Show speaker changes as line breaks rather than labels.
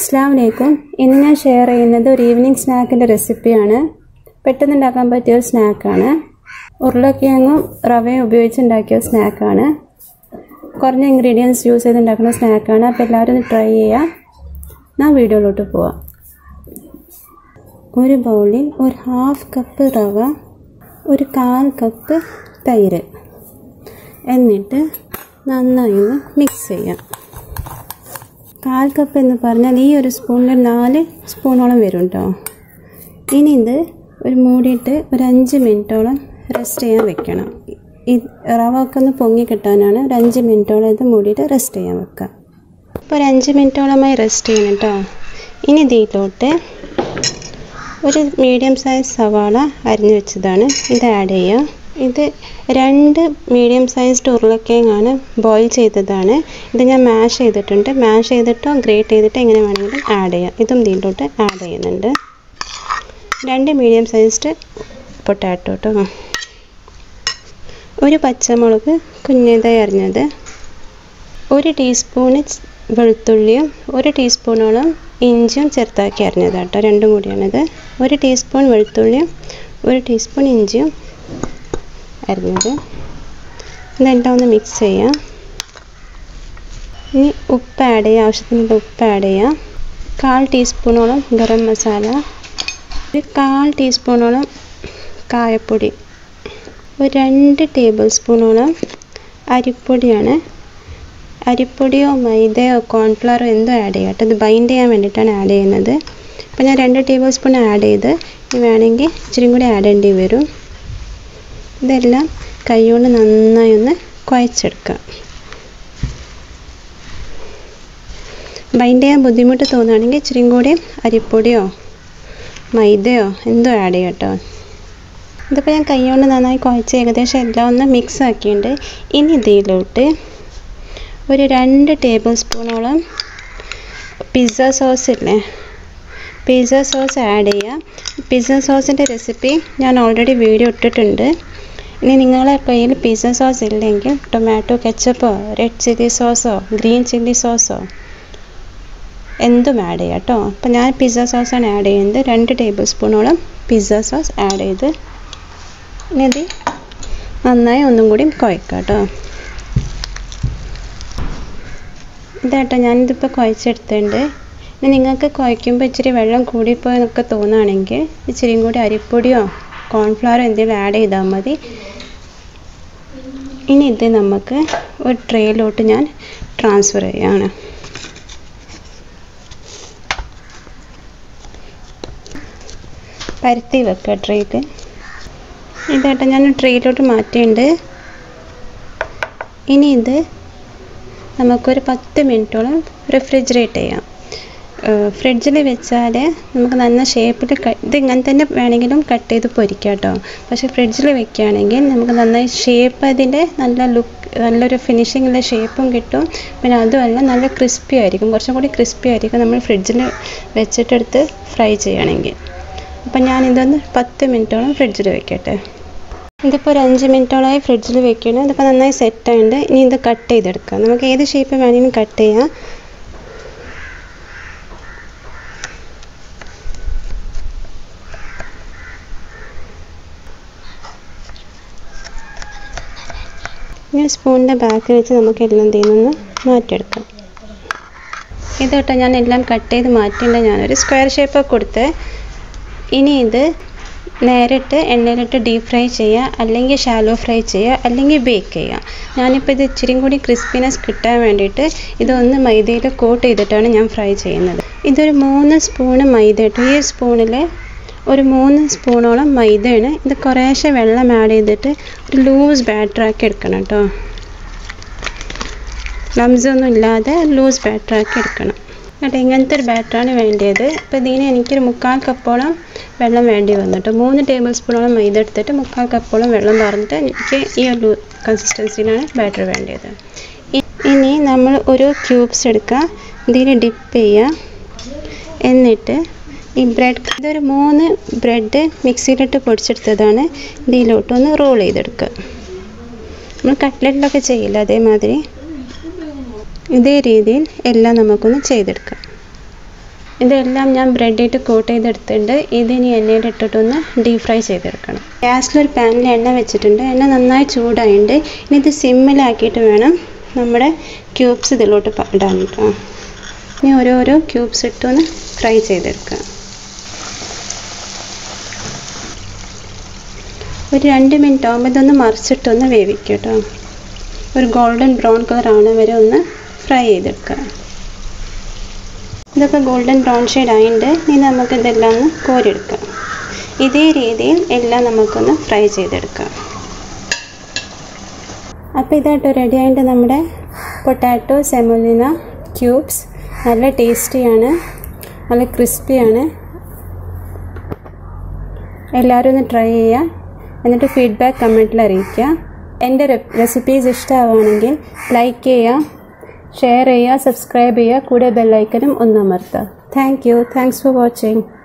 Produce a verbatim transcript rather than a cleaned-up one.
അസ്സലാമലൈക്കും. ഇന്ന് ഞാൻ ഷെയർ ചെയ്യുന്നത് ഒരു ഈവനിങ് സ്നാക്കിൻ്റെ റെസിപ്പിയാണ്. പെട്ടെന്ന് ഉണ്ടാക്കാൻ പറ്റിയ ഒരു സ്നാക്കാണ്. ഉരുളക്കിഴങ്ങും റവയും ഉപയോഗിച്ചുണ്ടാക്കിയ സ്നാക്കാണ്. കുറഞ്ഞ ഇൻഗ്രീഡിയൻസ് യൂസ് ചെയ്ത് ഉണ്ടാക്കുന്ന സ്നാക്കാണ്. അപ്പോൾ എല്ലാവരും ഒന്ന് ട്രൈ ചെയ്യുക. ഞാൻ വീഡിയോയിലോട്ട് പോവാം. ഒരു ബൗളിൽ ഒരു ഹാഫ് കപ്പ് റവ, ഒരു കാൽ കപ്പ് തൈര്, എന്നിട്ട് നന്നായി ഒന്ന് മിക്സ് ചെയ്യാം. കാൽ കപ്പ് എന്ന് പറഞ്ഞാൽ ഈ ഒരു സ്പൂണിൽ നാല് സ്പൂണോളം വരും കേട്ടോ. ഇനി ഇത് ഒരു മൂടിയിട്ട് ഒരു അഞ്ച് മിനിറ്റോളം റെസ്റ്റ് ചെയ്യാൻ വെക്കണം. ഈ റവ ഒക്കെ ഒന്ന് പൊങ്ങി കിട്ടാനാണ് ഒരു അഞ്ച് മിനിറ്റോളം ഇത് മൂടിയിട്ട് റെസ്റ്റ് ചെയ്യാൻ വെക്കുക. ഇപ്പോൾ ഒരു അഞ്ച് മിനിറ്റോളമായി റെസ്റ്റ് ചെയ്യണം കേട്ടോ. ഇനി ഇതിലോട്ട് ഒരു മീഡിയം സൈസ് സവാള അരിഞ്ഞു വെച്ചതാണ് ഇത് ആഡ് ചെയ്യുക. ഇത് രണ്ട് മീഡിയം സൈസ്ഡ് ഉരുളക്കിഴങ്ങാണ്, ബോയിൽ ചെയ്തതാണ്. ഇത് ഞാൻ മാഷ് ചെയ്തിട്ടുണ്ട്. മാഷ് ചെയ്തിട്ടോ ഗ്രേറ്റ് ചെയ്തിട്ടോ എങ്ങനെ വേണമെങ്കിലും ആഡ് ചെയ്യാം. ഇതും ഇതിലോട്ട് ആഡ് ചെയ്യുന്നുണ്ട്. രണ്ട് മീഡിയം സൈസ്ഡ് പൊട്ടാറ്റോ കേട്ടോ. ഒരു പച്ചമുളക് കുഞ്ഞതായി അരിഞ്ഞത്, ഒരു ടീസ്പൂണ് വെളുത്തുള്ളിയും ഒരു ടീസ്പൂണോളം ഇഞ്ചിയും ചെറുതാക്കി അരിഞ്ഞത് കേട്ടോ. രണ്ടും കൂടിയാണിത്. ഒരു ടീസ്പൂൺ വെളുത്തുള്ളിയും ഒരു ടീസ്പൂൺ ഇഞ്ചിയും അരിഞ്ഞത്. ഇതെല്ലാം ഒന്ന് മിക്സ് ചെയ്യാം. ഇനി ഉപ്പ് ആഡ് ചെയ്യുക. ആവശ്യത്തിനുള്ള ഉപ്പ് ആഡ് ചെയ്യുക. കാൽ ടീസ്പൂണോളം ഗരം മസാല, ഒരു കാൽ ടീസ്പൂണോളം കായപ്പൊടി, ഒരു രണ്ട് ടേബിൾ സ്പൂണോളം അരിപ്പൊടിയാണ്. അരിപ്പൊടിയോ മൈദയോ കോൺഫ്ലവറോ എന്തോ ആഡ് ചെയ്യുക കേട്ടോ. ഇത് ബൈൻഡ് ചെയ്യാൻ വേണ്ടിയിട്ടാണ് ആഡ് ചെയ്യുന്നത്. അപ്പോൾ ഞാൻ രണ്ട് ടേബിൾ സ്പൂൺ ആഡ് ചെയ്ത് ഇനി വേണമെങ്കിൽ ഇച്ചിരി കൂടി ആഡ് ചെയ്യേണ്ടി വരും. ഇതെല്ലാം കൈകൊണ്ട് നന്നായി ഒന്ന് കുഴച്ചെടുക്കുക. ബൈൻഡ് ചെയ്യാൻ ബുദ്ധിമുട്ട് തോന്നുകയാണെങ്കിൽ ഇച്ചിരിയും കൂടി അരിപ്പൊടിയോ മൈദയോ എന്തോ ആഡ് ചെയ്യാം കേട്ടോ. ഇതിപ്പോൾ ഞാൻ കൈകൊണ്ട് നന്നായി കുഴച്ച് ഏകദേശം എല്ലാം ഒന്ന് മിക്സ് ആക്കിയിട്ടുണ്ട്. ഇനി ഇതിലോട്ട് ഒരു രണ്ട് ടേബിൾ സ്പൂണോളം പിസ്സ സോസ് ഇല്ലേ, പിസ്സ സോസ് ആഡ് ചെയ്യുക. പിസ്സ സോസിൻ്റെ റെസിപ്പി ഞാൻ ഓൾറെഡി വീഡിയോ ഇട്ടിട്ടുണ്ട്. ഇനി നിങ്ങളുടെ കയ്യിൽ പിസ്സ സോസ് ഇല്ലെങ്കിൽ ടൊമാറ്റോ കെച്ചപ്പോ റെഡ് ചില്ലി സോസോ ഗ്രീൻ ചില്ലി സോസോ എന്തും ആഡ് ചെയ്യാം കേട്ടോ. അപ്പോൾ ഞാൻ പിസ്സ സോസാണ് ആഡ് ചെയ്യുന്നത്. രണ്ട് ടേബിൾ സ്പൂണോളം പിസ്സ സോസ് ആഡ് ചെയ്ത് ഇനി ഇത് നന്നായി ഒന്നും കൂടി കുഴക്കാം കേട്ടോ. ഇതാട്ടോ ഞാനിതിപ്പോൾ കുഴച്ചെടുത്തിട്ടുണ്ട്. ഇനി നിങ്ങൾക്ക് കുഴയ്ക്കുമ്പോൾ ഇച്ചിരി വെള്ളം കൂടിപ്പോയെന്നൊക്കെ തോന്നുകയാണെങ്കിൽ ഇച്ചിരിയും കൂടി അരിപ്പൊടിയോ കോൺഫ്ലവറോ എന്തെങ്കിലും ആഡ് ചെയ്താൽ മതി. ഇനി ഇത് നമുക്ക് ഒരു ട്രേയിലോട്ട് ഞാൻ ട്രാൻസ്ഫർ ചെയ്യുകയാണ്. പരത്തി വെക്കുക ട്രേയിൽ. ഇതായിട്ട് ഞാൻ ട്രേയിലോട്ട് മാറ്റിയിട്ടുണ്ട്. ഇനി ഇത് നമുക്കൊരു പത്ത് മിനിറ്റോളം റെഫ്രിജറേറ്റ് ചെയ്യാം. ഫ്രിഡ്ജിൽ വെച്ചാൽ നമുക്ക് നല്ല ഷേപ്പിൽ ഇത് ഇങ്ങനെ തന്നെ വേണമെങ്കിലും കട്ട് ചെയ്ത് പൊരിക്കാം കേട്ടോ. പക്ഷേ ഫ്രിഡ്ജിൽ വെക്കുകയാണെങ്കിൽ നമുക്ക് നന്നായി ഷേപ്പ് അതിൻ്റെ നല്ല ലുക്ക് നല്ലൊരു ഫിനിഷിങ്ങിലെ ഷേപ്പും കിട്ടും. പിന്നെ അതുമല്ല നല്ല ക്രിസ്പി ആയിരിക്കും, കുറച്ചും കൂടി ക്രിസ്പി ആയിരിക്കും നമ്മൾ ഫ്രിഡ്ജിൽ വെച്ചിട്ടെടുത്ത് ഫ്രൈ ചെയ്യുകയാണെങ്കിൽ. അപ്പം ഞാനിതൊന്ന് പത്ത് മിനിറ്റോളം ഫ്രിഡ്ജിൽ വെക്കട്ടെ. ഇതിപ്പോൾ ഒരു അഞ്ച് മിനിറ്റോളമായി ഫ്രിഡ്ജിൽ വെക്കണം. ഇതിപ്പോൾ നന്നായി സെറ്റായിട്ടുണ്ട്. ഇനി ഇത് കട്ട് ചെയ്തെടുക്കാം. നമുക്ക് ഏത് ഷേപ്പ് വേണമെങ്കിലും കട്ട് ചെയ്യാം. ഇനി സ്പൂണിൻ്റെ ബാക്ക് വെച്ച് നമുക്ക് എല്ലാം തീർന്നൊന്ന് മാറ്റിയെടുക്കാം. ഇത് കേട്ടോ ഞാൻ എല്ലാം കട്ട് ചെയ്ത് മാറ്റിയിട്ടുണ്ട്. ഞാനൊരു സ്ക്വയർ ഷേപ്പൊക്കെ കൊടുത്ത് ഇനി ഇത് നേരിട്ട് എണ്ണയിലിട്ട് ഡീപ്പ് ഫ്രൈ ചെയ്യുക, അല്ലെങ്കിൽ ഷാലോ ഫ്രൈ ചെയ്യുക, അല്ലെങ്കിൽ ബേക്ക് ചെയ്യുക. ഞാനിപ്പോൾ ഇത് ഇച്ചിരിയും കൂടി ക്രിസ്പിനെസ് കിട്ടാൻ വേണ്ടിയിട്ട് ഇതൊന്ന് മൈദയിൽ കോട്ട് ചെയ്തിട്ടാണ് ഞാൻ ഫ്രൈ ചെയ്യുന്നത്. ഇതൊരു മൂന്ന് സ്പൂണ് മൈദ ഇട്ടു. ഈ സ്പൂണിൽ ഒരു മൂന്ന് സ്പൂണോളം മൈദയാണ്. ഇത് കുറേശ്ശെ വെള്ളം ആഡ് ചെയ്തിട്ട് ഒരു ലൂസ് ബാറ്ററാക്കി എടുക്കണം കേട്ടോ. ലംസ് ഒന്നും ഇല്ലാതെ ലൂസ് ബാറ്ററാക്കി എടുക്കണം കേട്ടോ. ഇങ്ങനത്തെ ഒരു ബാറ്ററാണ് വേണ്ടത്. അപ്പോൾ ഇതിന് എനിക്കൊരു മുക്കാൽ കപ്പോളം വെള്ളം വേണ്ടി വന്നിട്ട് മൂന്ന് ടേബിൾ സ്പൂണോളം മൈദ എടുത്തിട്ട് മുക്കാൽ കപ്പോളം വെള്ളം തുറന്നിട്ട് എനിക്ക് ഈ ഒരു കൺസിസ്റ്റൻസിയിലാണ് ബാറ്റർ വേണ്ടത്. ഇനി നമ്മൾ ഒരു ക്യൂബ്സ് എടുക്കുക, ഇതിൽ ഡിപ്പ് ചെയ്യുക, എന്നിട്ട് ഈ ബ്രെഡ് ഇതൊരു മൂന്ന് ബ്രെഡ് മിക്സിയിലിട്ട് പൊടിച്ചെടുത്തതാണ്. ഇതിലോട്ടൊന്ന് റോൾ ചെയ്തെടുക്കുക. നമ്മൾ കട്ട്ലറ്റിലൊക്കെ ചെയ്യില്ല അതേമാതിരി ഇതേ രീതിയിൽ എല്ലാം നമുക്കൊന്ന് ചെയ്തെടുക്കാം. ഇതെല്ലാം ഞാൻ ബ്രെഡിട്ട് കോട്ട് ചെയ്തെടുത്തിട്ടുണ്ട്. ഇതിനി എണ്ണയിൽ ഇട്ടിട്ടൊന്ന് ഡീപ് ഫ്രൈ ചെയ്തെടുക്കണം. ഗ്യാസിലൊരു പാനിൽ എണ്ണ വെച്ചിട്ടുണ്ട്. എണ്ണ നന്നായി ചൂടായിട്ടുണ്ട്. ഇനി ഇത് സിമ്മിലാക്കിയിട്ട് വേണം നമ്മുടെ ക്യൂബ്സ് ഇതിലോട്ട് ഇടാൻ കേട്ടോ. ഇനി ഓരോരോ ക്യൂബ്സ് ഇട്ടൊന്ന് ഫ്രൈ ചെയ്തെടുക്കുക. ഒരു രണ്ട് മിനിറ്റ് ആകുമ്പോൾ ഇതൊന്ന് മറിച്ചിട്ടൊന്ന് വേവിക്കുക കേട്ടോ. ഒരു ഗോൾഡൻ ബ്രൗൺ കളർ ആവണ വരെ ഒന്ന് ഫ്രൈ ചെയ്തെടുക്കുക. ഇതൊക്കെ ഗോൾഡൻ ബ്രൗൺ ഷെയ്ഡ് ആയിട്ടുണ്ട്. ഇനി നമുക്ക് ഇതെല്ലാം ഒന്ന് കോരിയെടുക്കാം. ഇതേ രീതിയിൽ എല്ലാം നമുക്കൊന്ന് ഫ്രൈ ചെയ്തെടുക്കാം. അപ്പോൾ ഇതായിട്ട് റെഡി ആയിട്ട് നമ്മുടെ പൊട്ടാറ്റോ സെമോലിന ക്യൂബ്സ്. നല്ല ടേസ്റ്റിയാണ്, നല്ല ക്രിസ്പിയാണ്. എല്ലാവരും ഒന്ന് ട്രൈ ചെയ്യുക. എന്നിട്ട് ഫീഡ്ബാക്ക് കമൻറ്റിൽ അറിയിക്കുക. എൻ്റെ റെസിപ്പീസ് ഇഷ്ടമാവുകയാണെങ്കിൽ ലൈക്ക് ചെയ്യുക, ഷെയർ ചെയ്യുക, സബ്സ്ക്രൈബ് ചെയ്യുക, കൂടെ ബെല്ലൈക്കനും ഒന്ന് അമർത്തുക. Thank you. Thanks for watching.